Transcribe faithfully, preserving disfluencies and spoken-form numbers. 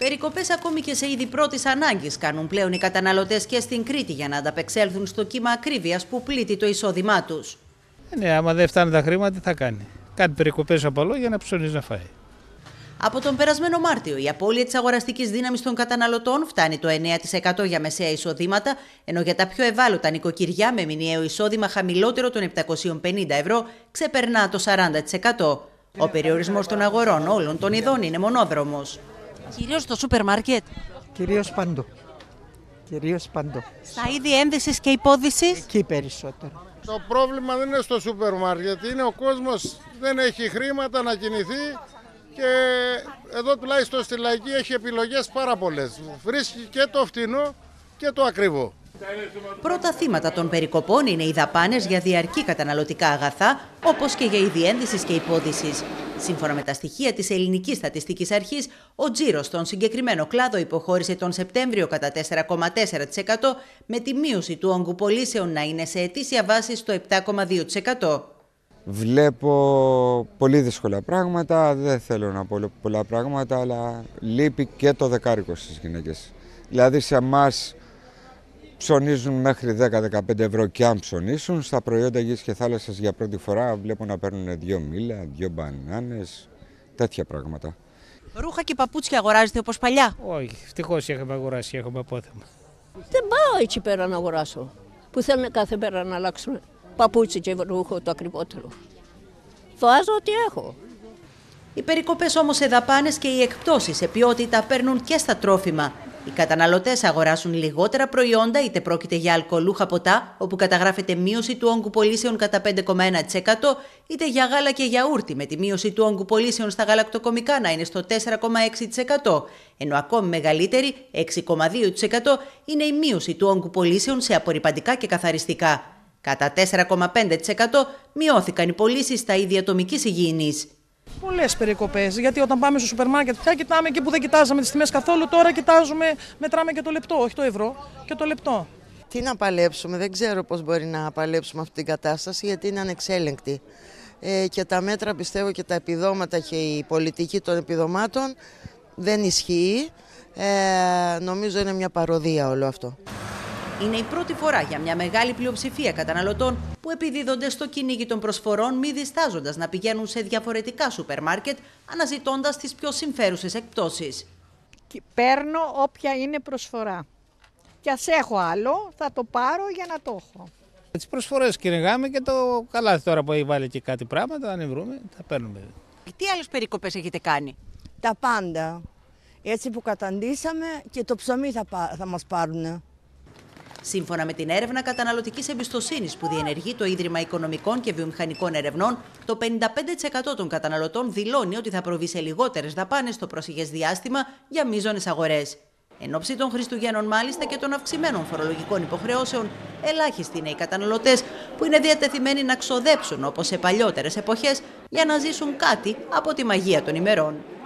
Περικοπές ακόμη και σε είδη πρώτης ανάγκης κάνουν πλέον οι καταναλωτές και στην Κρήτη για να ανταπεξέλθουν στο κύμα ακρίβειας που πλήττει το εισόδημά τους. Ναι, άμα δεν φτάνουν τα χρήματα, τι θα κάνει. Κάνει περικοπές από αλλού για να ψωνίζει να φάει. Από τον περασμένο Μάρτιο, η απώλεια της αγοραστικής δύναμης των καταναλωτών φτάνει το εννέα τοις εκατό για μεσαία εισοδήματα, ενώ για τα πιο ευάλωτα νοικοκυριά με μηνιαίο εισόδημα χαμηλότερο των επτακόσια πενήντα ευρώ ξεπερνά το σαράντα τοις εκατό. Ο περιορισμός των αγορών όλων των ειδών είναι μονόδρομος. Κυρίως στο σούπερ μάρκετ. Κυρίως παντού. Κυρίως παντού. Στα είδη ένδυσης και υπόδυσης. Εκεί περισσότερο. Το πρόβλημα δεν είναι στο σούπερ μάρκετ, είναι ο κόσμος δεν έχει χρήματα να κινηθεί και εδώ τουλάχιστον στη Λαϊκή έχει επιλογές πάρα πολλές. Βρίσκει και το φτηνό και το ακριβό. Πρώτα θύματα των περικοπών είναι οι δαπάνες για διαρκή καταναλωτικά αγαθά, όπως και για είδη ένδυσης και υπόδυσης. Σύμφωνα με τα στοιχεία της Ελληνικής Στατιστικής Αρχής, ο τζίρος στον συγκεκριμένο κλάδο υποχώρησε τον Σεπτέμβριο κατά τέσσερα κόμμα τέσσερα τοις εκατό, με τη μείωση του όγκου πωλήσεων να είναι σε ετήσια βάση στο επτά κόμμα δύο τοις εκατό. Βλέπω πολύ δύσκολα πράγματα, δεν θέλω να πω πολλά πράγματα, αλλά λείπει και το δεκάρικο στις γυναίκες. Δηλαδή σε εμάς ψωνίζουν μέχρι δέκα με δεκαπέντε ευρώ και αν ψωνίσουν. Στα προϊόντα γης και θάλασσας για πρώτη φορά βλέπω να παίρνουν δύο μήλα, δύο μπανάνες, τέτοια πράγματα. Ρούχα και παπούτσια αγοράζετε όπως παλιά? Όχι, ευτυχώς έχουμε αγοράσει, έχουμε απόθεμα. Δεν πάω εκεί πέρα να αγοράσω. Που θέλουν κάθε μέρα να αλλάξουν παπούτσι και ρούχο το ακριβότερο. Βάζω ό,τι έχω. Οι περικοπές όμως σε δαπάνες και οι εκπτώσεις σε ποιότητα παίρνουν και στα τρόφιμα. Οι καταναλωτές αγοράσουν λιγότερα προϊόντα, είτε πρόκειται για αλκοολούχα ποτά, όπου καταγράφεται μείωση του όγκου πωλήσεων κατά πέντε κόμμα ένα τοις εκατό, είτε για γάλα και γιαούρτι, με τη μείωση του όγκου πωλήσεων στα γαλακτοκομικά να είναι στο τέσσερα κόμμα έξι τοις εκατό, ενώ ακόμη μεγαλύτερη, έξι κόμμα δύο τοις εκατό, είναι η μείωση του όγκου πωλήσεων σε απορρυπαντικά και καθαριστικά. Κατά τέσσερα κόμμα πέντε τοις εκατό μειώθηκαν οι πωλήσεις στα είδη ατομικής υγιεινής. Πολλές περικοπές, γιατί όταν πάμε στο σούπερ μάρκετ πια κοιτάμε εκεί που δεν κοιτάζαμε τις τιμές καθόλου, τώρα κοιτάζουμε, μετράμε και το λεπτό, όχι το ευρώ, και το λεπτό. Τι να παλέψουμε, δεν ξέρω πώς μπορεί να παλέψουμε αυτή την κατάσταση, γιατί είναι ανεξέλεγκτη. Ε, και τα μέτρα, πιστεύω, και τα επιδόματα και η πολιτική των επιδομάτων δεν ισχύει. Ε, νομίζω είναι μια παροδία όλο αυτό. Είναι η πρώτη φορά για μια μεγάλη πλειοψηφία καταναλωτών που επιδίδονται στο κυνήγι των προσφορών, μη διστάζοντας να πηγαίνουν σε διαφορετικά σούπερ μάρκετ, αναζητώντας τις πιο συμφέρουσες εκπτώσεις. Παίρνω όποια είναι προσφορά. Και ας έχω άλλο, θα το πάρω για να το έχω. Τις προσφορές κυνηγάμε και το καλάθι τώρα που έχει βάλει και κάτι πράγματα, αν βρούμε, θα παίρνουμε. Τι άλλες περικοπές έχετε κάνει? Τα πάντα. Έτσι που καταντήσαμε και το ψωμί θα, θα μας πάρουν. Σύμφωνα με την έρευνα καταναλωτικής εμπιστοσύνης που διενεργεί το Ίδρυμα Οικονομικών και Βιομηχανικών Ερευνών, το πενήντα πέντε τοις εκατό των καταναλωτών δηλώνει ότι θα προβεί σε λιγότερες δαπάνες στο προσεχές διάστημα για μείζονες αγορές. Εν ώψη των Χριστουγέννων, μάλιστα, και των αυξημένων φορολογικών υποχρεώσεων, ελάχιστοι είναι οι καταναλωτές που είναι διατεθειμένοι να ξοδέψουν όπως σε παλιότερες εποχές για να ζήσουν κάτι από τη μαγεία των ημερών.